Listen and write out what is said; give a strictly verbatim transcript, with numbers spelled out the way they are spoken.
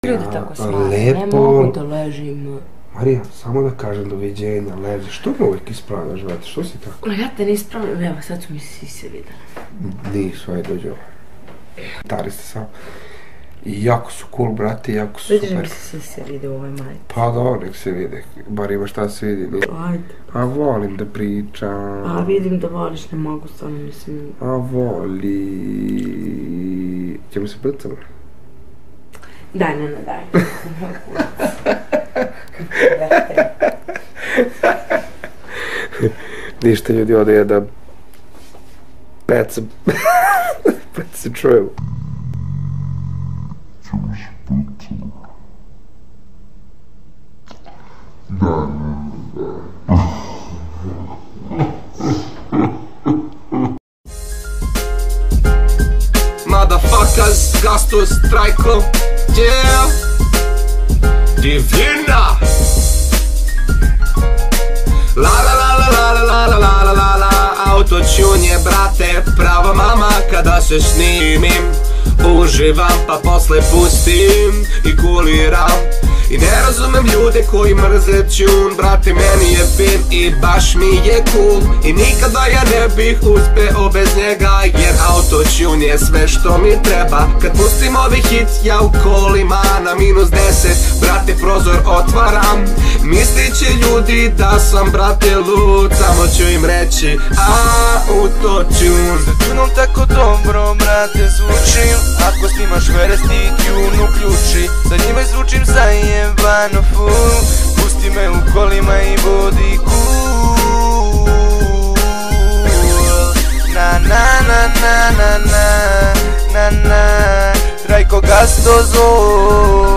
ljudi tako smaju, ne mogu da ležim. Marija, samo da kažem doviđenja, leži, što me uvijek ispravljaš, brate, što si tako? Ja te ne ispravljam, evo, sad su mi svi se videli. Nisu, ajde, dođe ovo. Tari ste samo. I jako su cool, brate, jako su super. Vidiš da mi se svi se vide u ovoj majici. Pa da, nek se vide, bar ima šta se vidi. Ajde. A volim da pričam. A vidim da voliš, ne mogu stvarno, mislim... A voli... Ćemo se brcamo? Daj, ne, ne, daj. Ništa ljudi, ovdje je da peca, peca se čuju. Motherfuckers, Gastos, Trajko, yeah, Divina. La la la la la la la la la la la. Autotune je, brate, prava mama kada se snimim. Uživam pa posle pustim i kuliram. I ne razumem ljude koji mrze tune. Brate, meni je fin i baš mi je cool. I nikada ja ne bih uspeo bez njega, jer autotune je sve što mi treba. Kad pustim ovi hit, ja u kolima na minus deset, brate, prozor otvaram. Mislit će ljudi da sam, brate, lud. Samo ću im reći autotune. Sa tunom tako dobro, brate, zvučim. Ako snimaš veresti, tune uključi. Sa njima zvučim zajebano full. Pusti me u kolima i budi cool. Na na na na na na na na. Trajko Gastozo.